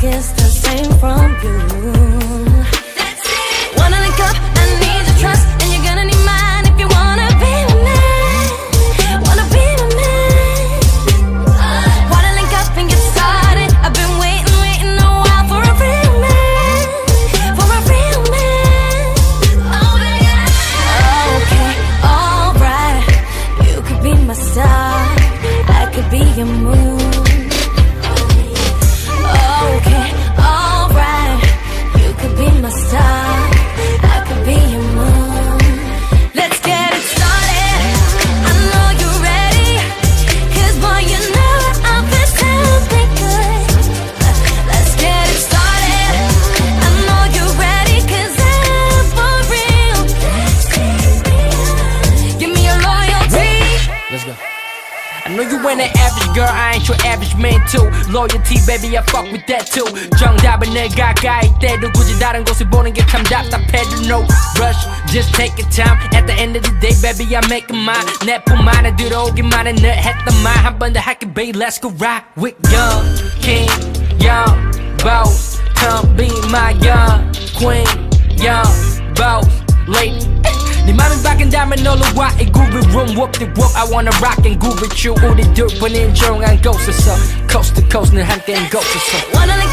it's the same from you. Wanna link up, I need your trust, and you're gonna need mine if you wanna be with me. Wanna be with me. Wanna link up and get started. I've been waiting a while for a real man, for a real man. Oh baby. Okay, alright. You could be my star, I could be your moon. Okay, alright. You could be my star, I could be your moon. Let's get it started. I know you're ready, 'cause boy, you know I'll be something good. Let's get it started. I know you're ready, 'cause I'm for real. Give me your loyalty. Let's go. I know you ain't an average girl, I ain't your average man too. Loyalty baby, I fuck with that too. 정답은 내 가까이 때도 굳이 다른 곳을 보는 게 참 답답해도 no rush, just take your time. At the end of the day baby, I make it mine. 내 품 안에 들어오기만 해 늘 했던 말 한 번 더 할게 babe, let's go rock with young king, young boss. Come be my young queen, young boss lady. 네 맘이 바뀐다면 놀러 와 이 groovy room whoop the whoop. I wanna rock and groove with you. 우리 둘 보낸 조용한 곳에서 coast to coast 늘 함께 한 곳에서.